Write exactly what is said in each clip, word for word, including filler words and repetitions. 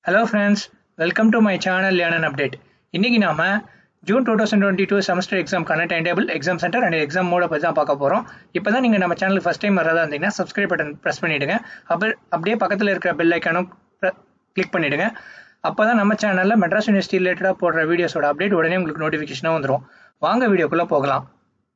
Hello friends, welcome to my channel Learn and Update. இன்னைக்கு நாம June twenty twenty-two semester எக்ஸாம்க்கான timetable, exam centre and exam மோட பத்தி தான் பார்க்க போறோம். இப்போதான் நீங்க நம்ம சேனலுக்கு ஃபர்ஸ்ட் டைம் வரதா இருந்தீங்கன்னா சப்ஸ்கிரைப் பட்டன் பிரஸ் பண்ணிடுங்க. அப்ப அப்படியே பக்கத்துல இருக்கிற பெல் ஐகானும் கிளிக் பண்ணிடுங்க. அப்பதான் நம்ம சேனல்ல மெட்ராஸ் யூனிவர்சிட்டி ரிலேட்டடா போடுற வீடியோஸோட அப்டேட் உடனே உங்களுக்கு நோட்டிஃபிகேஷனா வந்துரும். வாங்க வீடியோக்குள்ள போகலாம்.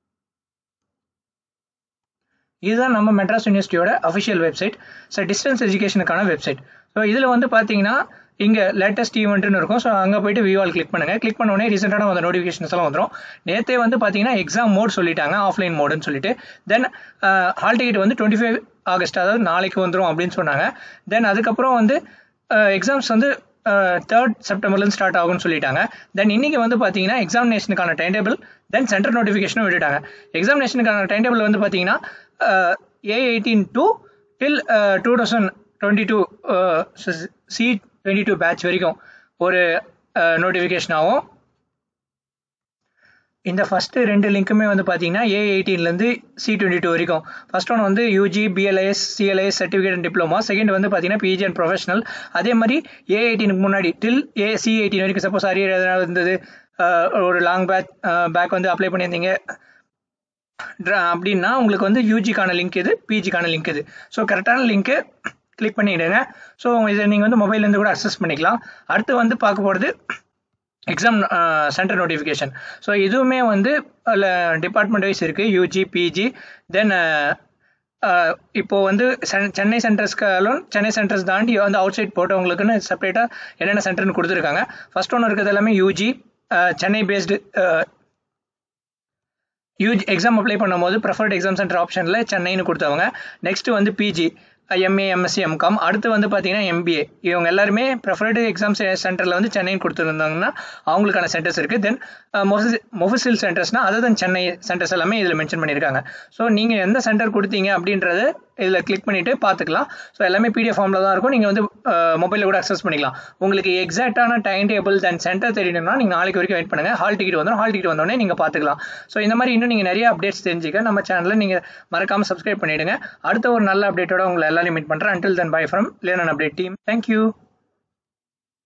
இதுதான் நம்ம மெட்ராஸ் யூனிவர்சிட்டியோட அஃபிஷியல் வெப்சைட். ஸோ டிஸ்டன்ஸ் எஜுகேஷனுக்கான வெப்சைட். ஸோ இதில் வந்து பார்த்தீங்கன்னா இங்கே லேட்டஸ்ட் ஈவெண்ட்னு இருக்கும். ஸோ அங்கே போயிட்டு வியூவால் கிளிக் பண்ணுங்க. கிளிக் பண்ண உடனே ரீசெண்டான வந்த நோட்டிஃபிகேஷன்ஸ் எல்லாம் வந்துடும். நேற்றே வந்து பார்த்தீங்கன்னா எக்ஸாம் மோட் சொல்லிட்டாங்க, ஆஃப்லைன் மோடுன்னு சொல்லிட்டு. தென் ஹால் டிக்கெட் வந்து டுவெண்ட்டி ஃபைவ் ஆகஸ்ட் அதாவது நாளைக்கு வந்துடும் அப்படின்னு சொன்னாங்க. தென் அதுக்கப்புறம் வந்து எக்ஸாம்ஸ் வந்து தேர்ட் செப்டம்பர்லேருந்து ஸ்டார்ட் ஆகும்னு சொல்லிட்டாங்க. தென் இன்னைக்கு வந்து பார்த்தீங்கன்னா எக்ஸாமினேஷனுக்கான டைம் டேபிள், தென் சென்டர் நோட்டிஃபிகேஷனும் விட்டுட்டாங்க. எக்ஸாமினேஷனுக்கான டைம் டேபிள் வந்து பார்த்தீங்கன்னா A eighteen to till two thousand twenty two C twenty two batch வரைக்கும் ஒரு நோட்டிஃபிகேஷன் ஆகும். இந்த ஃபர்ஸ்ட் ரெண்டு லிங்க்குமே வந்து பார்த்தீங்கன்னா ஏ எயிட்டீன்லேருந்து சி டுவெண்ட்டி டூ வரைக்கும். ஃபர்ஸ்ட் ஒன் வந்து UG, BLIS, CLIS certificate and diploma. Second வந்து பார்த்தீங்கன்னா பிஜி அண்ட் ப்ரொஃபஷனல். அதே மாதிரி ஏ எயிட்டீனுக்கு முன்னாடி டில் ஏ சி எயிட்டீன் வரைக்கும் சப்போஸ் அரியர் எதனால இருந்தது, ஒரு லாங் பேக் பேக் வந்து அப்ளை பண்ணியிருந்தீங்க அப்படின்னா உங்களுக்கு வந்து யூஜிக்கான லிங்க் இது, பிஜிக்கான லிங்க் இது. ஸோ கரெக்டான லிங்க்கு கிளிக் பண்ணிடுங்க. ஸோ இதை நீங்கள் வந்து மொபைல்லேருந்து கூட அக்சஸ் பண்ணிக்கலாம். அடுத்து வந்து பார்க்க போகிறது எக்ஸாம் சென்டர் நோட்டிஃபிகேஷன். ஸோ இதுவுமே வந்து டிபார்ட்மெண்ட் வைஸ் இருக்குது, யூஜி, பிஜி. தென் இப்போது வந்து சென்னை சென்டர்ஸ்க்காலும் சென்னை சென்டர்ஸ் தாண்டி வந்து அவுட் சைட் போட்டவங்களுக்குன்னு செப்பரேட்டாக என்னென்ன சென்டர்னு கொடுத்துருக்காங்க. ஃபர்ஸ்ட் ஒன்று இருக்கிறது எல்லாமே UG, Chennai based UG exam apply பண்ணும்போது ப்ரிஃபர்ட் எக்ஸாம் சென்டர் ஆப்ஷனில் சென்னைன்னு கொடுத்தவங்க. நெக்ஸ்ட் வந்து பிஜி, எம்ஏ, எம்எஸ்சி, எம்காம். அடுத்து வந்து பார்த்தீங்கன்னா எம்பிஏ. இவங்க எல்லாருமே ப்ரிஃபர்டு எக்ஸாம் சென்டரில் வந்து சென்னைன்னு கொடுத்துருந்தாங்கன்னா அவங்களுக்கான சென்டர்ஸ் இருக்குது. தென் மொஃபிசில் சென்டர்ஸ்னால் அதர் தென் சென்னை சென்டர்ஸ் எல்லாமே இதில் மென்ஷன் பண்ணியிருக்காங்க. ஸோ நீங்கள் எந்த சென்டர் கொடுத்தீங்க அப்படின்றது இதில் கிளிக் பண்ணிவிட்டு பார்த்துக்கலாம். ஸோ எல்லாமே பிடிஎஃப் ஃபார்மில் தான் இருக்கும். நீங்கள் வந்து மொபைலில் கூட அக்சஸ் பண்ணிக்கலாம். உங்களுக்கு எக்ஸாக்டான டைம் டேபிள் தென் சென்டர் தெரியணும்னா நீங்கள் நாளைக்கு வரைக்கும் வெயிட் பண்ணுங்கள். ஹால் டிக்கெட் வந்துடும். ஹால் டிக்கெட் வந்தோடனே நீங்கள் பார்த்துக்கலாம். ஸோ இந்த மாதிரி இன்னும் நீங்கள் நிறைய அப்டேட்ஸ் தெரிஞ்சுக்க நம்ம சேனலில் நீங்கள் மறக்காமல் சப்ஸ்கிரைப் பண்ணிவிடுங்க. அடுத்த ஒரு நல்ல அப்டேட்டோட உங்களை எல்லாரையும் மீட் பண்ணுறேன். Until then, bye from Learn and Update team. Thank you.